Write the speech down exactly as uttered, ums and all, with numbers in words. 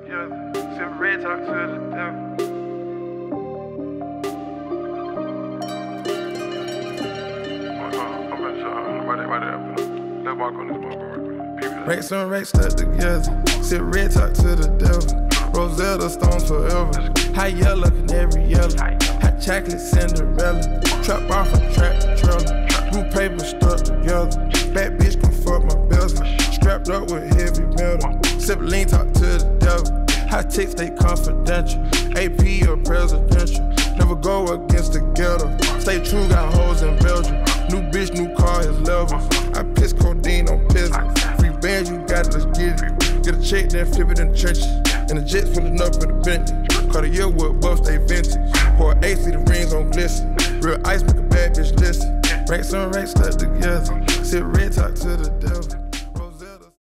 together. Sip red, talk to the devil. I'm gonna show her right there, right there. Let's walk on this motherfucker. Racks and racks stuck together. Sip red, talk to the devil. Rosetta Stones forever. High yellow, canary yellow. Hot chocolate, Cinderella. Trap off a tractor trailer. Blue paper stuck together. Bad bitch can fuck my bezel. Strapped up with heavy metal. Sip lean, talk to the devil. High ticks, they confidential. A P or presidential. Never go against the ghetto. Stay true, got hoes in Belgium. New bitch, new car, his level. I piss codeine on peasants. Free bands, you got it, let's get it. Get a check, then flip it in the trenches. And the jets pulling up in the bench. Cartier wood buffs, they vintage. Pour eight, see the rings on glisten. Real ice, make a bad bitch listen. Racks on racks stuck together. Sip red, talk to the devil.